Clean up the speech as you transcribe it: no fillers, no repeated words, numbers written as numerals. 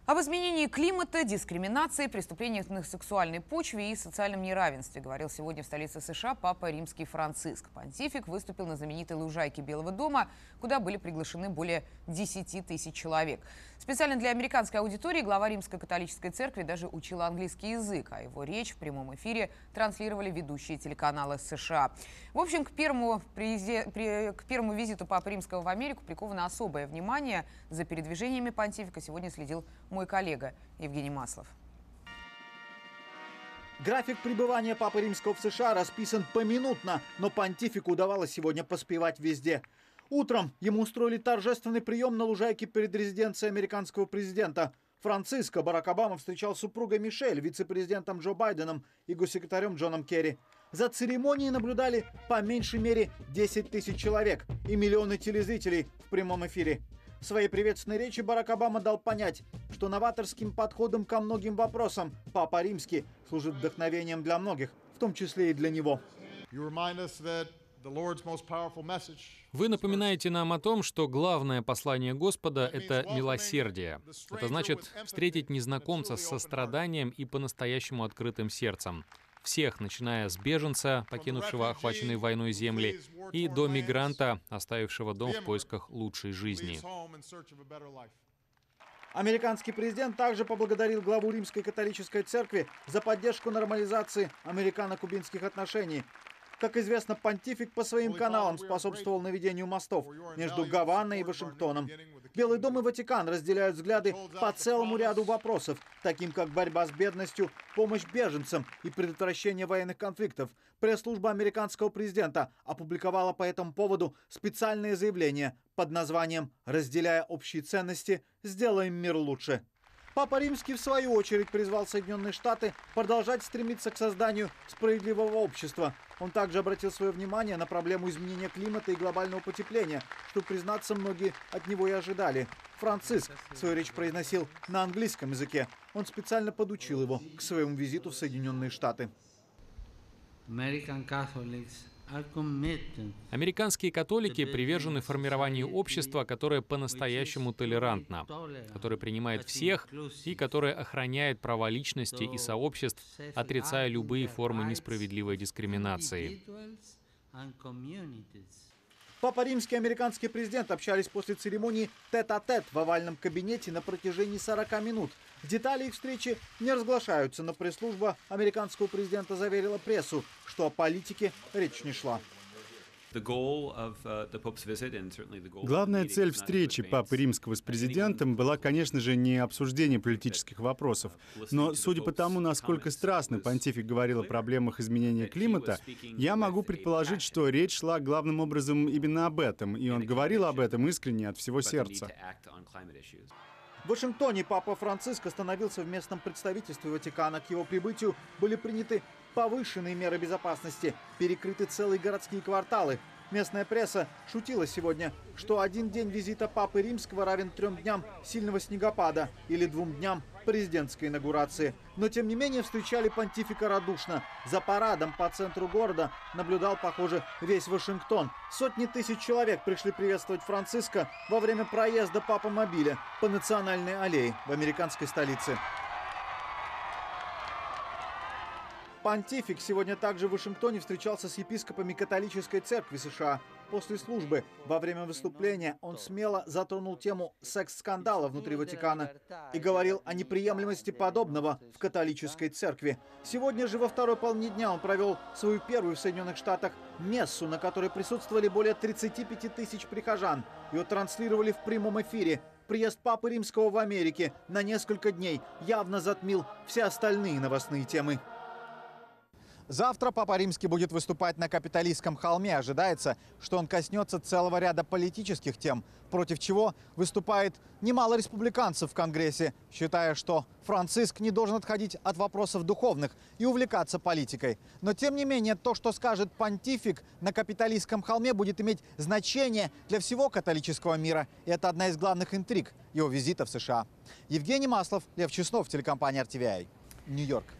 Об изменении климата, дискриминации, преступлениях на сексуальной почве и социальном неравенстве говорил сегодня в столице США Папа Римский Франциск. Понтифик выступил на знаменитой лужайке Белого дома, куда были приглашены более 10 тысяч человек. Специально для американской аудитории глава Римской католической церкви даже учил английский язык, а его речь в прямом эфире транслировали ведущие телеканалы США. В общем, к первому визиту Папы Римского в Америку приковано особое внимание. За передвижениями понтифика сегодня следил мой коллега Евгений Маслов. График пребывания Папы Римского в США расписан поминутно, но понтифику удавалось сегодня поспевать везде. Утром ему устроили торжественный прием на лужайке перед резиденцией американского президента. Франциско Барак Обама встречал супругой Мишель, вице-президентом Джо Байденом и госсекретарем Джоном Керри. За церемонией наблюдали по меньшей мере 10 тысяч человек и миллионы телезрителей в прямом эфире. В своей приветственной речи Барак Обама дал понять, что новаторским подходом ко многим вопросам Папа Римский служит вдохновением для многих, в том числе и для него. Вы напоминаете нам о том, что главное послание Господа — это милосердие. Это значит встретить незнакомца с состраданием и по-настоящему открытым сердцем. Всех, начиная с беженца, покинувшего охваченные войной земли, и до мигранта, оставившего дом в поисках лучшей жизни. Американский президент также поблагодарил главу Римской католической церкви за поддержку нормализации американо-кубинских отношений. Как известно, понтифик по своим каналам способствовал наведению мостов между Гаваной и Вашингтоном. Белый дом и Ватикан разделяют взгляды по целому ряду вопросов, таким как борьба с бедностью, помощь беженцам и предотвращение военных конфликтов. Пресс-служба американского президента опубликовала по этому поводу специальное заявление под названием «Разделяя общие ценности, сделаем мир лучше». Папа Римский, в свою очередь, призвал Соединенные Штаты продолжать стремиться к созданию справедливого общества. Он также обратил свое внимание на проблему изменения климата и глобального потепления, что, признаться, многие от него и ожидали. Франциск свою речь произносил на английском языке. Он специально подучил его к своему визиту в Соединенные Штаты. Американские католики привержены формированию общества, которое по-настоящему толерантно, которое принимает всех и которое охраняет права личности и сообществ, отрицая любые формы несправедливой дискриминации. Папа Римский и американский президент общались после церемонии тет-а-тет в овальном кабинете на протяжении 40 минут. Детали их встречи не разглашаются, но пресс-служба американского президента заверила прессу, что о политике речь не шла. Главная цель встречи Папы Римского с президентом была, конечно же, не обсуждение политических вопросов. Но судя по тому, насколько страстно понтифик говорил о проблемах изменения климата, я могу предположить, что речь шла главным образом именно об этом, и он говорил об этом искренне от всего сердца. В Вашингтоне Папа Франциск остановился в местном представительстве Ватикана. К его прибытию были приняты повышенные меры безопасности, перекрыты целые городские кварталы. Местная пресса шутила сегодня, что один день визита Папы Римского равен 3 дням сильного снегопада или 2 дням президентской инаугурации. Но, тем не менее, встречали понтифика радушно. За парадом по центру города наблюдал, похоже, весь Вашингтон. Сотни тысяч человек пришли приветствовать Франциска во время проезда папомобиля по Национальной аллее в американской столице. Понтифик сегодня также в Вашингтоне встречался с епископами католической церкви США. После службы во время выступления он смело затронул тему секс-скандала внутри Ватикана и говорил о неприемлемости подобного в католической церкви. Сегодня же во второй половине дня он провел свою первую в Соединенных Штатах мессу, на которой присутствовали более 35 тысяч прихожан. Ее транслировали в прямом эфире. Приезд Папы Римского в Америке на несколько дней явно затмил все остальные новостные темы. Завтра Папа Римский будет выступать на Капитолийском холме. Ожидается, что он коснется целого ряда политических тем, против чего выступает немало республиканцев в Конгрессе, считая, что Франциск не должен отходить от вопросов духовных и увлекаться политикой. Но тем не менее, то, что скажет понтифик на Капитолийском холме, будет иметь значение для всего католического мира. И это одна из главных интриг его визита в США. Евгений Маслов, Лев Чеснов, телекомпания RTVI, Нью-Йорк.